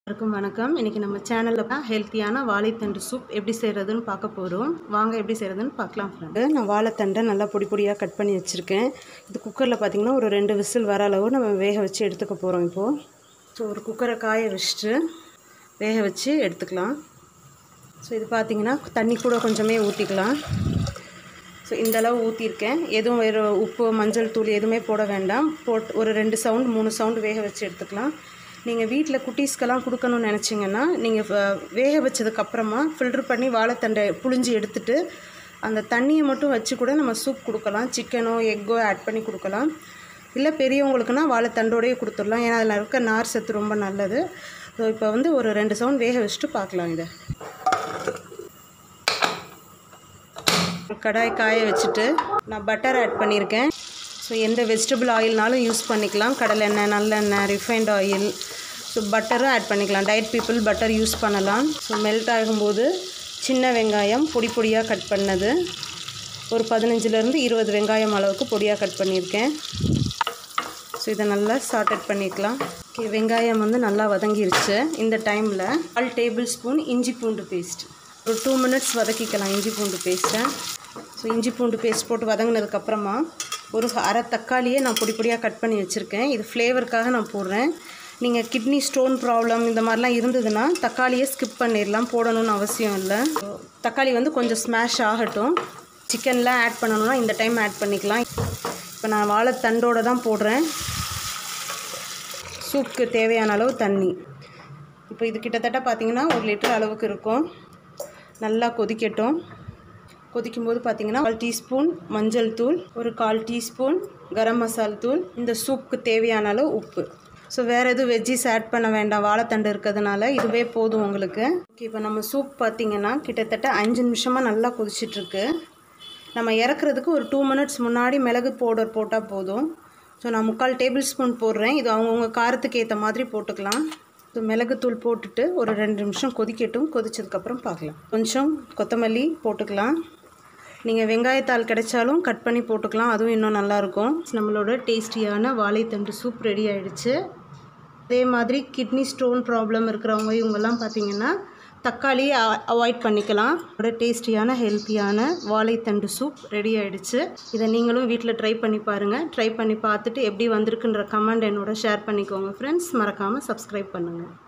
வணக்கம். இன்னைக்கு நம்ம சேனல்ல ஹெல்த்தியான வாழைத்தண்டு சூப் எப்படி செய்கிறதுன்னு பார்க்க போகிறோம். வாங்க எப்படி செய்கிறதுன்னு பார்க்கலாம் ஃப்ரெண்டு. நான் வாழைத்தண்டை நல்லா பொடி பொடியாக கட் பண்ணி வச்சுருக்கேன். இது குக்கரில் பார்த்திங்கன்னா ஒரு 2 விசில் வர அளவு நம்ம வேக வச்சு எடுத்துக்க போகிறோம். இப்போது ஒரு குக்கரை காய வச்சுட்டு வேக வச்சு எடுத்துக்கலாம். இது பார்த்திங்கன்னா தண்ணி கூட கொஞ்சமே ஊற்றிக்கலாம். இந்தளவு ஊற்றிருக்கேன். எதுவும் வேறு உப்பு மஞ்சள் தூள் எதுவுமே போட வேண்டாம். ஒரு 2 சவுண்ட் 3 சவுண்டு வேக வச்சு எடுத்துக்கலாம். நீங்கள் வீட்டில் குட்டீஸ்க்கெல்லாம் கொடுக்கணும்னு நினச்சிங்கன்னா நீங்கள் வேக வச்சதுக்கப்புறமா ஃபில்ட்ரு பண்ணி வாழைத்தண்டை புழிஞ்சி எடுத்துகிட்டு அந்த தண்ணியை மட்டும் வச்சு கூட நம்ம சூப் கொடுக்கலாம். சிக்கனோ எக்கோ ஆட் பண்ணி கொடுக்கலாம். இல்லை பெரியவங்களுக்குன்னா வாழைத்தண்டோடையே கொடுத்துடலாம். ஏன்னா அதில் இருக்க நார் சத்து ரொம்ப நல்லது. இப்போ ஒரு 2 சவுண்ட் வேக வச்சுட்டு பார்க்கலாம். இதை கடாய் காய வச்சுட்டு நான் பட்டர் ஆட் பண்ணியிருக்கேன். எந்த வெஜிடபிள் ஆயில்னாலும் யூஸ் பண்ணிக்கலாம். கடலெண்ணெய், நல்லெண்ணெய், ரிஃபைண்ட் ஆயில், பட்டரும் ஆட் பண்ணிக்கலாம். டயட் பீப்புள் பட்டர் யூஸ் பண்ணலாம். மெல்ட் ஆகும்போது சின்ன வெங்காயம் பொடி பொடியாக கட் பண்ணது ஒரு 15லேருந்து 20 வெங்காயம் அளவுக்கு பொடியாக கட் பண்ணியிருக்கேன். இதை நல்லா சாட்டட் பண்ணிக்கலாம். வெங்காயம் நல்லா வதங்கிருச்சு. இந்த டைமில் 1 டேபிள் ஸ்பூன் இஞ்சி பூண்டு பேஸ்ட் ஒரு 2 மினிட்ஸ் வதக்கிக்கலாம். இஞ்சி பூண்டு பேஸ்ட்டை இஞ்சி பூண்டு பேஸ்ட் போட்டு வதங்கினதுக்கப்புறமா ஒரு அரை தக்காளியை நான் பொடி பொடியாக கட் பண்ணி வச்சுருக்கேன். இது ஃப்ளேவருக்காக நான் போடுறேன். நீங்கள் கிட்னி ஸ்டோன் ப்ராப்ளம் இந்த மாதிரிலாம் இருந்ததுன்னா தக்காளியை ஸ்கிப் பண்ணிடலாம், போடணும்னு அவசியம் இல்லை. தக்காளி கொஞ்சம் ஸ்மாஷ் ஆகட்டும். சிக்கன்லாம் ஆட் பண்ணணுன்னா இந்த டைம் ஆட் பண்ணிக்கலாம். இப்போ நான் வாழைத்தண்டோடு தான் போடுறேன். சூப்புக்கு தேவையான அளவு தண்ணி. இப்போ இது கிட்டத்தட்ட பார்த்திங்கன்னா 1 லிட்டர் அளவுக்கு இருக்கும். நல்லா கொதிக்கட்டும். கொதிக்கும்போது பார்த்திங்கன்னா 1 டீஸ்பூன் மஞ்சள் தூள், ஒரு 1/4 டீஸ்பூன் கரம் மசால் தூள், இந்த சூப்புக்கு தேவையான அளவு உப்பு. வேறு எதுவும் வெஜ்ஜிஸ் ஆட் பண்ண வேண்டாம். வாழைத்தண்டு இருக்கிறதுனால இதுவே போதும் உங்களுக்கு. இப்போ நம்ம சூப் பார்த்திங்கன்னா கிட்டத்தட்ட 5 நிமிஷமாக நல்லா கொதிச்சிட்ருக்கு. நம்ம இறக்குறதுக்கு ஒரு 2 மினிட்ஸ் முன்னாடி மிளகு பவுடர் போட்டால் போதும். நான் 3/4 டேபிள் ஸ்பூன் போடுறேன். இது அவங்கவுங்க காரத்துக்கு ஏற்ற மாதிரி போட்டுக்கலாம். மிளகுத்தூள் போட்டுட்டு ஒரு 2 நிமிஷம் கொதிக்கட்டும். கொதிச்சதுக்கப்புறம் பார்க்கலாம். கொஞ்சம் கொத்தமல்லி போட்டுக்கலாம். நீங்கள் வெங்காயத்தாள் கிடைச்சாலும் கட் பண்ணி போட்டுக்கலாம். அதுவும் இன்னும் நல்லாயிருக்கும். நம்மளோட டேஸ்டியான வாழைத்தண்டு சூப் ரெடி ஆகிடுச்சு. அதே மாதிரி கிட்னி ஸ்டோன் ப்ராப்ளம் இருக்கிறவங்க இவங்கெல்லாம் பார்த்திங்கன்னா தக்காளி அவாய்ட் பண்ணிக்கலாம். டேஸ்டியான ஹெல்த்தியான வாழைத்தண்டு சூப் ரெடி ஆகிடுச்சு. இதை நீங்களும் வீட்டில் ட்ரை பண்ணி பாருங்கள். ட்ரை பண்ணி பார்த்துட்டு எப்படி வந்திருக்குன்ற கமெண்ட் என்னோட ஷேர் பண்ணிக்கோங்க ஃப்ரெண்ட்ஸ். மறக்காமல் சப்ஸ்கிரைப் பண்ணுங்கள்.